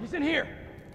He's in here!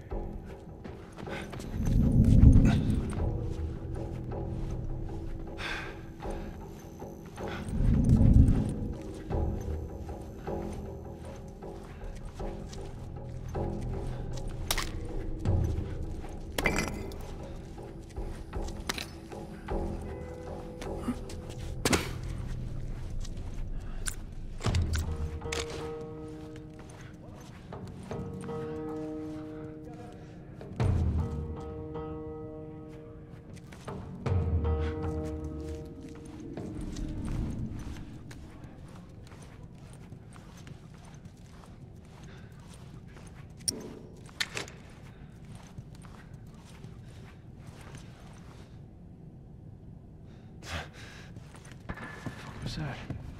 What's that?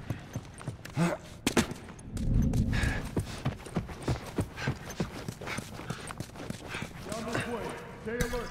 Down this way. Stay alert.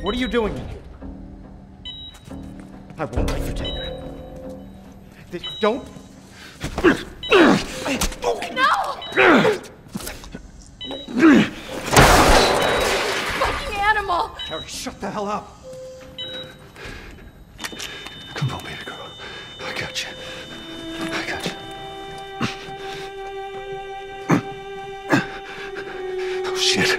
What are you doing in here? I won't let you take her. Don't. No! Fucking animal! Harry, shut the hell up. Come on, baby girl. I got you. I got you. Oh, shit.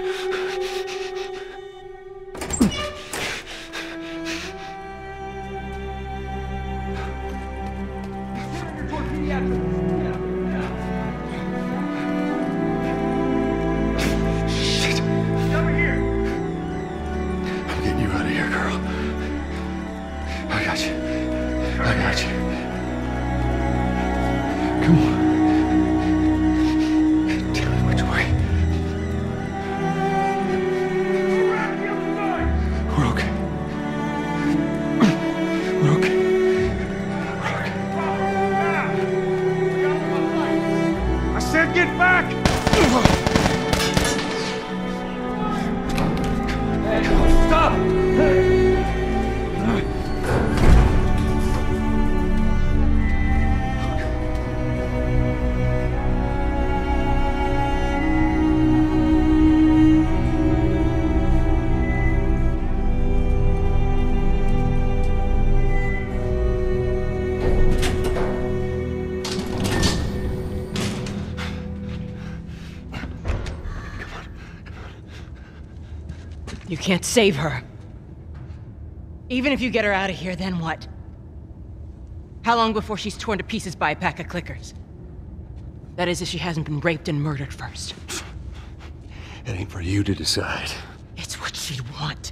Shit. Over here. I'm getting you out of here, girl. I got you. I got you. Come on. Tell me which way. Around the other side. We're okay. We're okay. We're okay. Now. We got my light. I said get back. Stop! You can't save her. Even if you get her out of here, then what? How long before she's torn to pieces by a pack of clickers? That is, if she hasn't been raped and murdered first. It ain't for you to decide. It's what she'd want.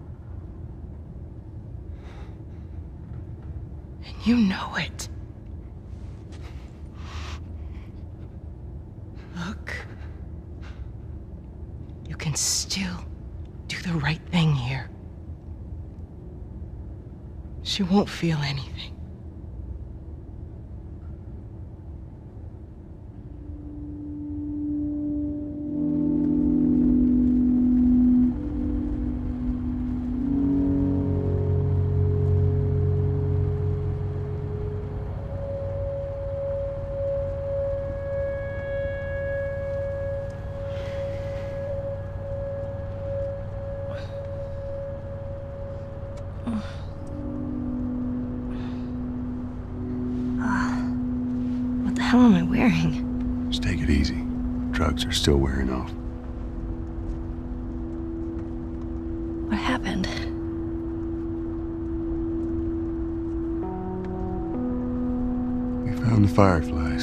And you know it. Look. You can still do the right thing here. She won't feel anything. What the hell am I wearing? Just take it easy. Drugs are still wearing off. What happened? We found the fireflies.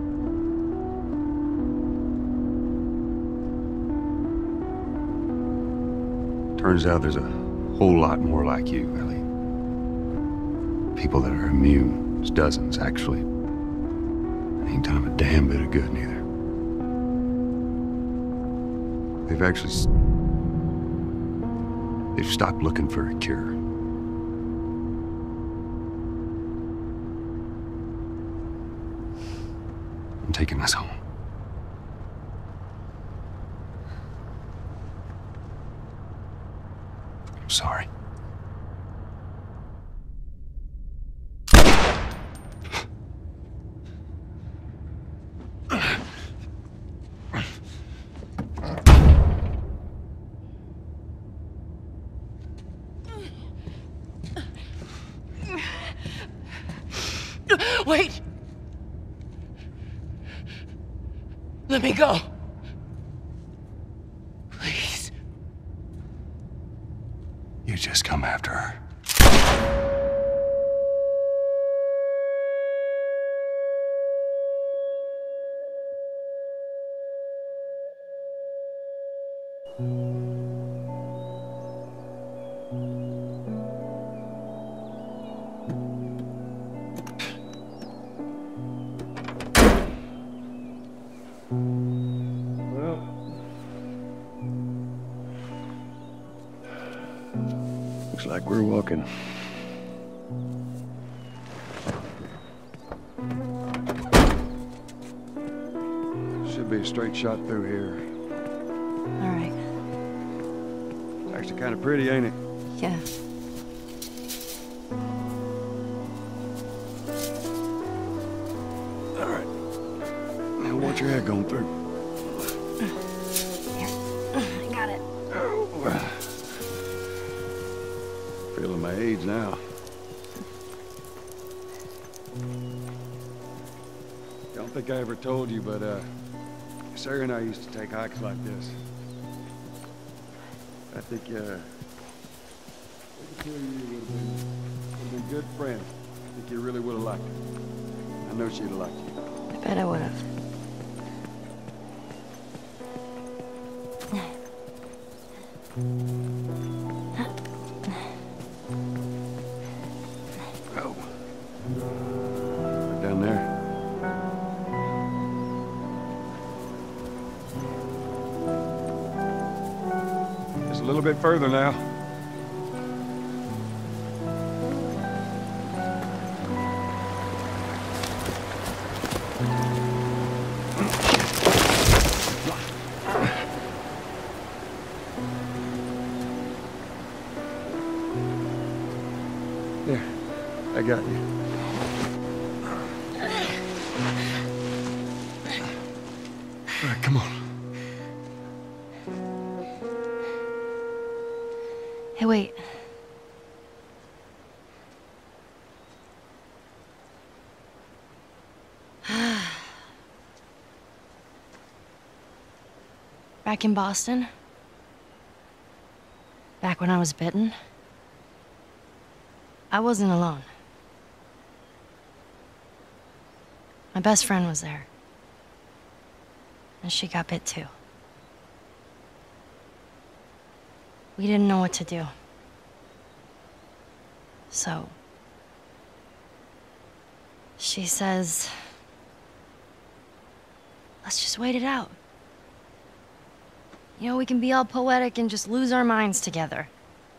Turns out there's a whole lot more like you, Ellie. People that are immune. There's dozens, actually. Ain't done them a damn bit of good, neither. They've stopped looking for a cure. I'm taking us home. I'm sorry. Wait! Let me go. Please. You just come after her. Looks like we're walking. Should be a straight shot through here. All right. It's actually kind of pretty, ain't it? Yeah. All right. Now watch your head going through. Here. I got it. Oh. Feeling my age now. Don't think I ever told you, but Sarah and I used to take hikes like this. I think the two of you would have been good friends. I think you really would have liked her. I know she'd have liked you. I bet I would have. Oh. Right down there. Just a little bit further now. There, I got you. All right, come on. Hey, wait. Back in Boston? Back when I was bitten? I wasn't alone. My best friend was there. And she got bit too. We didn't know what to do. So... she says... let's just wait it out. You know, we can be all poetic and just lose our minds together.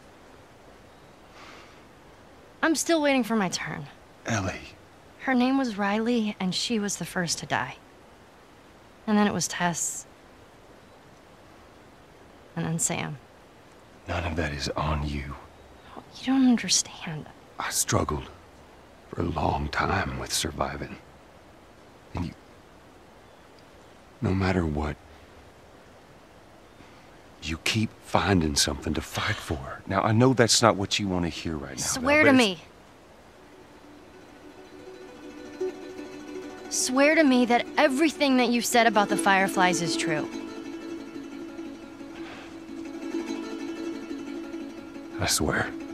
I'm still waiting for my turn. Ellie. Her name was Riley, and she was the first to die. And then it was Tess. And then Sam. None of that is on you. You don't understand. I struggled for a long time with surviving. And you... no matter what, you keep finding something to fight for. Now, I know that's not what you want to hear right now. Swear to me. Swear to me that everything that you've said about the Fireflies is true. I swear.